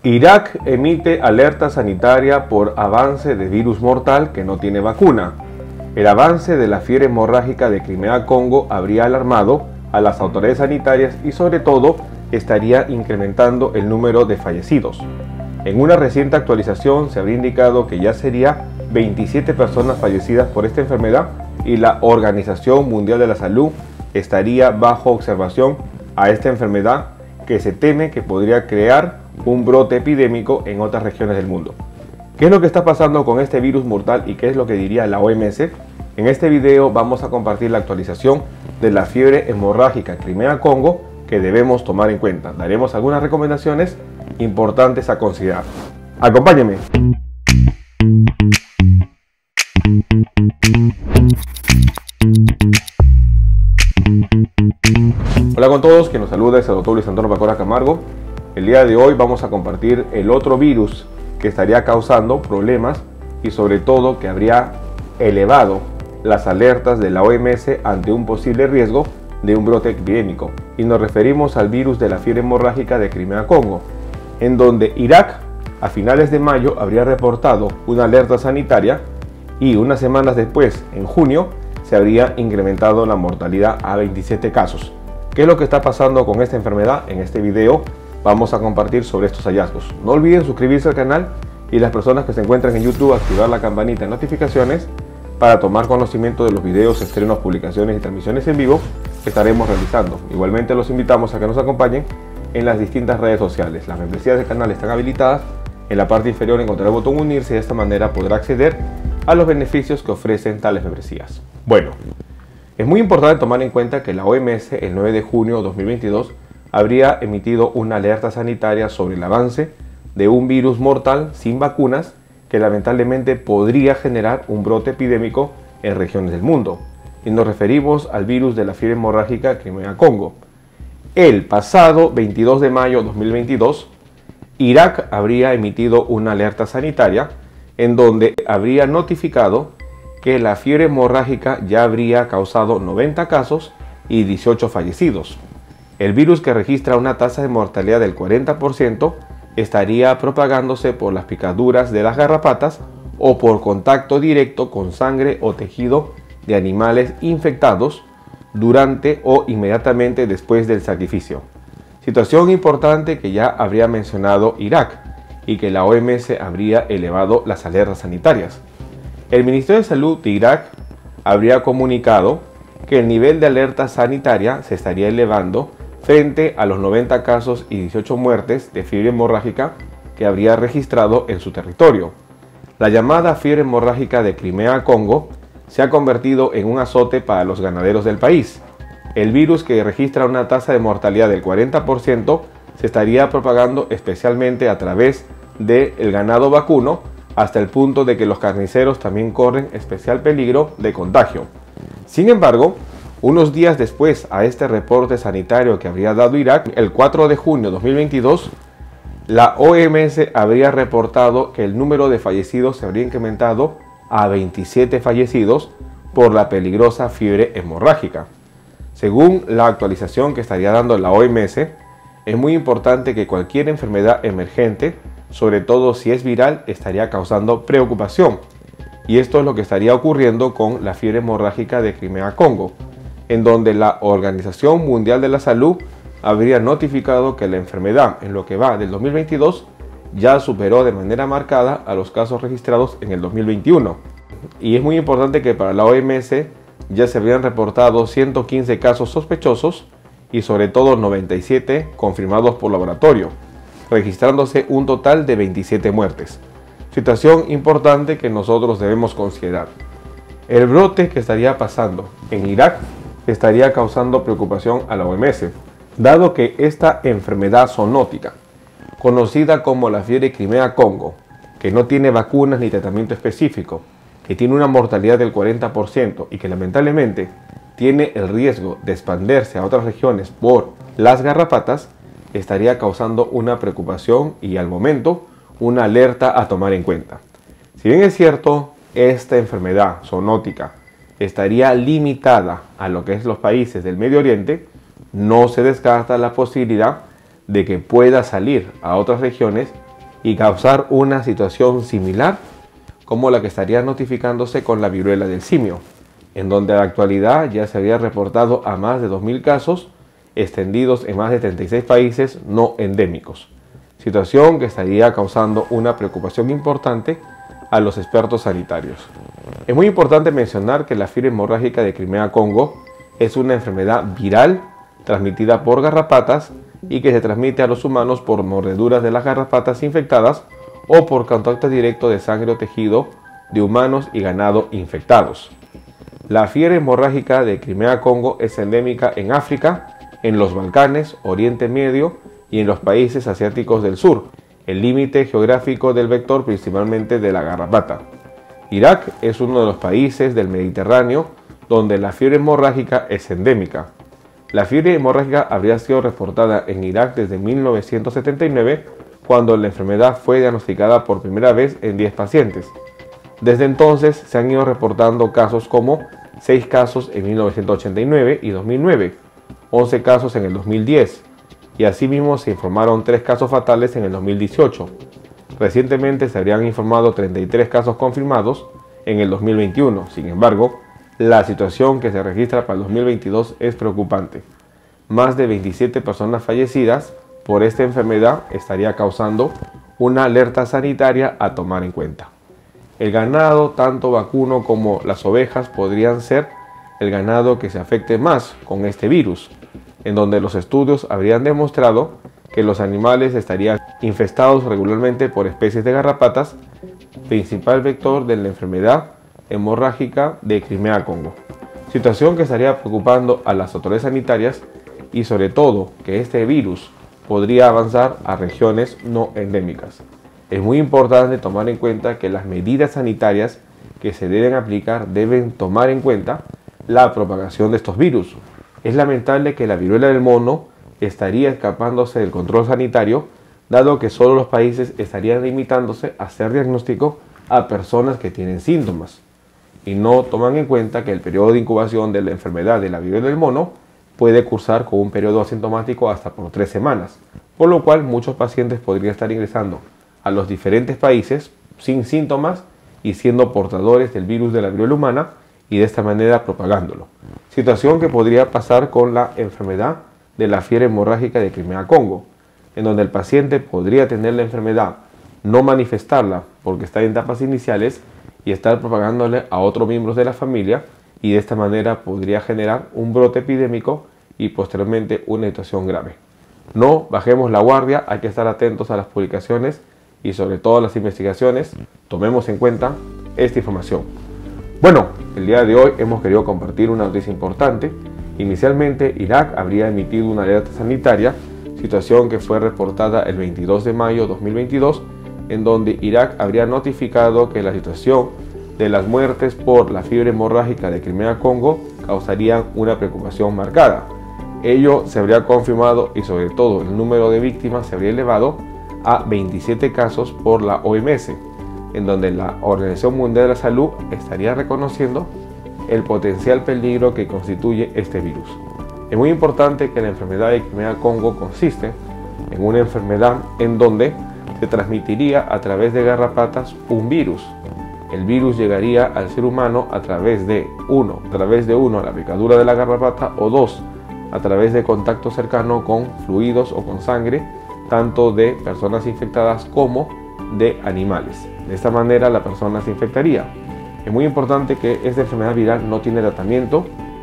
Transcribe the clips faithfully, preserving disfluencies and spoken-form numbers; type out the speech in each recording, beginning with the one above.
Irak emite alerta sanitaria por avance de virus mortal que no tiene vacuna. El avance de la fiebre hemorrágica de Crimea-Congo habría alarmado a las autoridades sanitarias y sobre todo estaría incrementando el número de fallecidos. En una reciente actualización se habría indicado que ya sería veintisiete personas fallecidas por esta enfermedad y la Organización Mundial de la Salud estaría bajo observación a esta enfermedad que se teme que podría crear un brote epidémico en otras regiones del mundo. ¿Qué es lo que está pasando con este virus mortal y qué es lo que diría la O M S? En este video vamos a compartir la actualización de la fiebre hemorrágica Crimea-Congo que debemos tomar en cuenta. Daremos algunas recomendaciones importantes a considerar. Acompáñenme. Hola con todos, quien nos saluda es el doctor Luis Antonio Pacora Camargo. El día de hoy vamos a compartir el otro virus que estaría causando problemas y sobre todo que habría elevado las alertas de la O M S ante un posible riesgo de un brote epidémico. Y nos referimos al virus de la fiebre hemorrágica de Crimea-Congo, en donde Irak a finales de mayo habría reportado una alerta sanitaria y unas semanas después, en junio, se habría incrementado la mortalidad a veintisiete casos. ¿Qué es lo que está pasando con esta enfermedad? En este video vamos a compartir sobre estos hallazgos. No olviden suscribirse al canal y las personas que se encuentran en YouTube activar la campanita de notificaciones para tomar conocimiento de los videos, estrenos, publicaciones y transmisiones en vivo que estaremos realizando. Igualmente los invitamos a que nos acompañen en las distintas redes sociales. Las membresías del canal están habilitadas. En la parte inferior encontrará el botón unirse y de esta manera podrá acceder a los beneficios que ofrecen tales membresías. Bueno, es muy importante tomar en cuenta que la O M S el nueve de junio de dos mil veintidós habría emitido una alerta sanitaria sobre el avance de un virus mortal sin vacunas que lamentablemente podría generar un brote epidémico en regiones del mundo. Y nos referimos al virus de la fiebre hemorrágica Crimea-Congo. El pasado veintidós de mayo de dos mil veintidós, Irak habría emitido una alerta sanitaria en donde habría notificado que la fiebre hemorrágica ya habría causado noventa casos y dieciocho fallecidos. El virus, que registra una tasa de mortalidad del cuarenta por ciento, estaría propagándose por las picaduras de las garrapatas o por contacto directo con sangre o tejido de animales infectados durante o inmediatamente después del sacrificio. Situación importante que ya habría mencionado Irak y que la O M S habría elevado las alertas sanitarias. El Ministerio de Salud de Irak habría comunicado que el nivel de alerta sanitaria se estaría elevando frente a los noventa casos y dieciocho muertes de fiebre hemorrágica que habría registrado en su territorio. La llamada fiebre hemorrágica de Crimea-Congo se ha convertido en un azote para los ganaderos del país. El virus, que registra una tasa de mortalidad del cuarenta por ciento, se estaría propagando especialmente a través del ganado vacuno, hasta el punto de que los carniceros también corren especial peligro de contagio. Sin embargo, unos días después a este reporte sanitario que habría dado Irak, el cuatro de junio de dos mil veintidós, la O M S habría reportado que el número de fallecidos se habría incrementado a veintisiete fallecidos por la peligrosa fiebre hemorrágica. Según la actualización que estaría dando la O M S, es muy importante que cualquier enfermedad emergente, sobre todo si es viral, estaría causando preocupación. Y esto es lo que estaría ocurriendo con la fiebre hemorrágica de Crimea-Congo, en donde la Organización Mundial de la Salud habría notificado que la enfermedad en lo que va del dos mil veintidós ya superó de manera marcada a los casos registrados en el dos mil veintiuno. Y es muy importante que para la O M S ya se habrían reportado ciento quince casos sospechosos y sobre todo noventa y siete confirmados por laboratorio, registrándose un total de veintisiete muertes. Situación importante que nosotros debemos considerar. El brote que estaría pasando en Irak estaría causando preocupación a la O M S, dado que esta enfermedad zoonótica, conocida como la fiebre Crimea-Congo, que no tiene vacunas ni tratamiento específico, que tiene una mortalidad del cuarenta por ciento y que lamentablemente tiene el riesgo de expandirse a otras regiones por las garrapatas, estaría causando una preocupación y al momento una alerta a tomar en cuenta. Si bien es cierto, esta enfermedad zoonótica estaría limitada a lo que es los países del Medio Oriente, no se descarta la posibilidad de que pueda salir a otras regiones y causar una situación similar como la que estaría notificándose con la viruela del simio, en donde a la actualidad ya se había reportado a más de dos mil casos extendidos en más de treinta y seis países no endémicos, situación que estaría causando una preocupación importante a los expertos sanitarios. Es muy importante mencionar que la fiebre hemorrágica de Crimea-Congo es una enfermedad viral transmitida por garrapatas y que se transmite a los humanos por mordeduras de las garrapatas infectadas o por contacto directo de sangre o tejido de humanos y ganado infectados. La fiebre hemorrágica de Crimea-Congo es endémica en África, en los Balcanes, Oriente Medio y en los países asiáticos del sur, el límite geográfico del vector principalmente de la garrapata. Irak es uno de los países del Mediterráneo donde la fiebre hemorrágica es endémica. La fiebre hemorrágica habría sido reportada en Irak desde mil novecientos setenta y nueve, cuando la enfermedad fue diagnosticada por primera vez en diez pacientes. Desde entonces se han ido reportando casos como seis casos en mil novecientos ochenta y nueve y dos mil nueve, once casos en el dos mil diez, y asimismo se informaron tres casos fatales en el dos mil dieciocho. Recientemente se habrían informado treinta y tres casos confirmados en el dos mil veintiuno. Sin embargo, la situación que se registra para el dos mil veintidós es preocupante. Más de veintisiete personas fallecidas por esta enfermedad estaría causando una alerta sanitaria a tomar en cuenta. El ganado, tanto vacuno como las ovejas, podrían ser el ganado que se afecte más con este virus, en donde los estudios habrían demostrado que los animales estarían infestados regularmente por especies de garrapatas, principal vector de la enfermedad hemorrágica de Crimea-Congo. Situación que estaría preocupando a las autoridades sanitarias y sobre todo que este virus podría avanzar a regiones no endémicas. Es muy importante tomar en cuenta que las medidas sanitarias que se deben aplicar deben tomar en cuenta la propagación de estos virus. Es lamentable que la viruela del mono estaría escapándose del control sanitario, dado que solo los países estarían limitándose a hacer diagnóstico a personas que tienen síntomas y no toman en cuenta que el periodo de incubación de la enfermedad de la viruela del mono puede cursar con un periodo asintomático hasta por tres semanas, por lo cual muchos pacientes podrían estar ingresando a los diferentes países sin síntomas y siendo portadores del virus de la viruela humana y de esta manera propagándolo. Situación que podría pasar con la enfermedad de la fiebre hemorrágica de Crimea-Congo, en donde el paciente podría tener la enfermedad, no manifestarla porque está en etapas iniciales y estar propagándole a otros miembros de la familia, y de esta manera podría generar un brote epidémico y posteriormente una situación grave. No bajemos la guardia, hay que estar atentos a las publicaciones y sobre todo a las investigaciones. Tomemos en cuenta esta información. Bueno, el día de hoy hemos querido compartir una noticia importante. Inicialmente, Irak habría emitido una alerta sanitaria, situación que fue reportada el veintidós de mayo de dos mil veintidós, en donde Irak habría notificado que la situación de las muertes por la fiebre hemorrágica de Crimea-Congo causarían una preocupación marcada. Ello se habría confirmado y sobre todo el número de víctimas se habría elevado a veintisiete casos por la O M S, en donde la Organización Mundial de la Salud estaría reconociendo el potencial peligro que constituye este virus. Es muy importante que la enfermedad de Crimea-Congo consiste en una enfermedad en donde se transmitiría a través de garrapatas un virus. El virus llegaría al ser humano a través de uno, a través de uno, la picadura de la garrapata, o dos, a través de contacto cercano con fluidos o con sangre, tanto de personas infectadas como de animales. De esta manera la persona se infectaría. Es muy importante que esta enfermedad viral no tiene tratamiento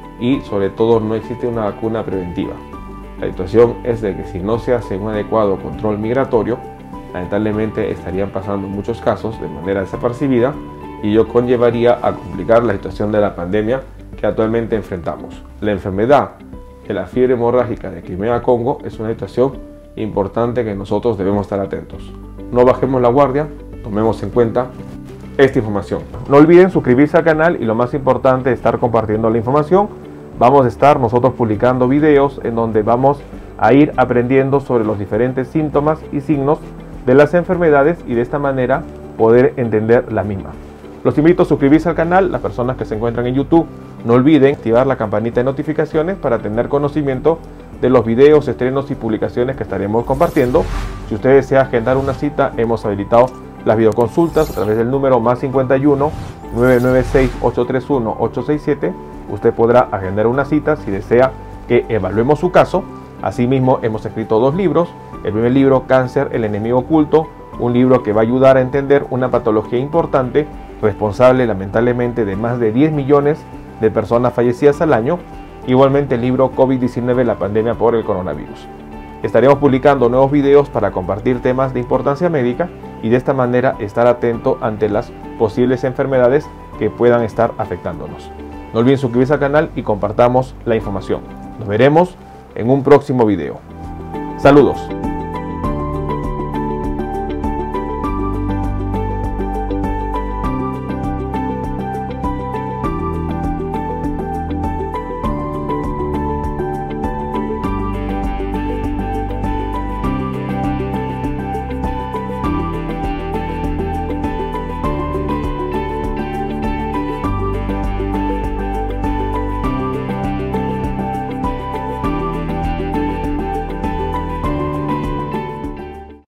y sobre todo no existe una vacuna preventiva. La situación es de que si no se hace un adecuado control migratorio, lamentablemente estarían pasando muchos casos de manera desapercibida y ello conllevaría a complicar la situación de la pandemia que actualmente enfrentamos. La enfermedad de la fiebre hemorrágica de Crimea-Congo es una situación importante que nosotros debemos estar atentos. No bajemos la guardia, tomemos en cuenta esta información. No olviden suscribirse al canal y lo más importante, estar compartiendo la información. Vamos a estar nosotros publicando videos en donde vamos a ir aprendiendo sobre los diferentes síntomas y signos de las enfermedades y de esta manera poder entender la misma. Los invito a suscribirse al canal. Las personas que se encuentran en YouTube, no olviden activar la campanita de notificaciones para tener conocimiento de los videos, estrenos y publicaciones que estaremos compartiendo Si usted desea agendar una cita, hemos habilitado las videoconsultas a través del número más cincuenta y uno, nueve nueve seis, ocho tres uno, ocho seis siete. Usted podrá agendar una cita si desea que evaluemos su caso. Asimismo, hemos escrito dos libros. El primer libro, Cáncer, el enemigo oculto, un libro que va a ayudar a entender una patología importante, responsable lamentablemente de más de diez millones de personas fallecidas al año. Igualmente el libro COVID diecinueve, la pandemia por el coronavirus. Estaremos publicando nuevos videos para compartir temas de importancia médica y de esta manera estar atento ante las posibles enfermedades que puedan estar afectándonos. No olviden suscribirse al canal y compartamos la información. Nos veremos en un próximo video. Saludos.